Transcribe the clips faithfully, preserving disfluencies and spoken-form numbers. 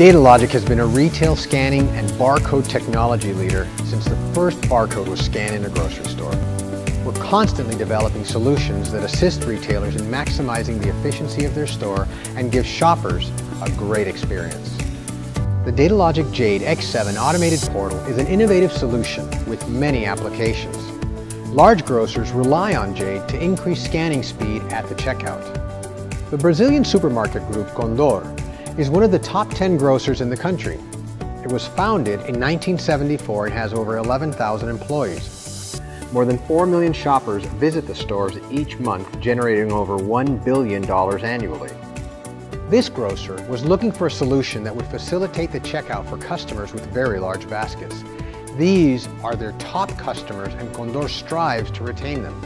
Datalogic has been a retail scanning and barcode technology leader since the first barcode was scanned in a grocery store. We're constantly developing solutions that assist retailers in maximizing the efficiency of their store and give shoppers a great experience. The Datalogic Jade X seven automated portal is an innovative solution with many applications. Large grocers rely on Jade to increase scanning speed at the checkout. The Brazilian supermarket group Condor is one of the top ten grocers in the country. It was founded in nineteen seventy-four and has over eleven thousand employees. More than four million shoppers visit the stores each month, generating over one billion dollars annually. This grocer was looking for a solution that would facilitate the checkout for customers with very large baskets. These are their top customers, and Condor strives to retain them.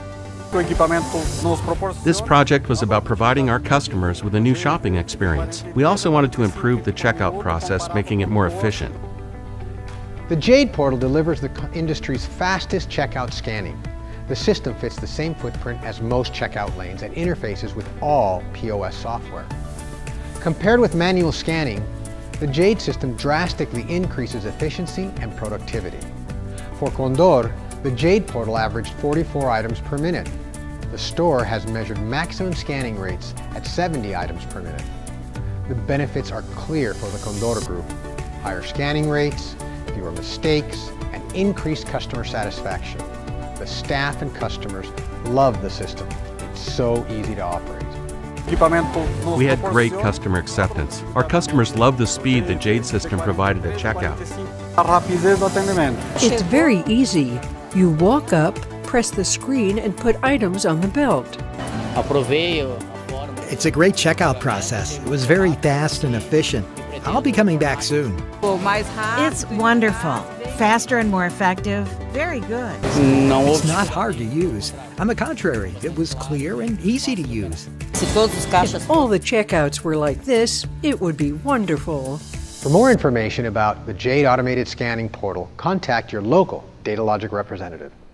This project was about providing our customers with a new shopping experience. We also wanted to improve the checkout process, making it more efficient. The Jade portal delivers the industry's fastest checkout scanning. The system fits the same footprint as most checkout lanes and interfaces with all P O S software. Compared with manual scanning, the Jade system drastically increases efficiency and productivity. For Condor, the Jade portal averaged forty-four items per minute. The store has measured maximum scanning rates at seventy items per minute. The benefits are clear for the Condor group: higher scanning rates, fewer mistakes, and increased customer satisfaction. The staff and customers love the system. It's so easy to operate. We had great customer acceptance. Our customers loved the speed the Jade system provided at checkout. It's very easy. You walk up, press the screen, and put items on the belt. It's a great checkout process. It was very fast and efficient. I'll be coming back soon. It's wonderful. Faster and more effective. Very good. It's not hard to use. On the contrary, it was clear and easy to use. If all the checkouts were like this, it would be wonderful. For more information about the Jade automated scanning portal, contact your local Datalogic representative.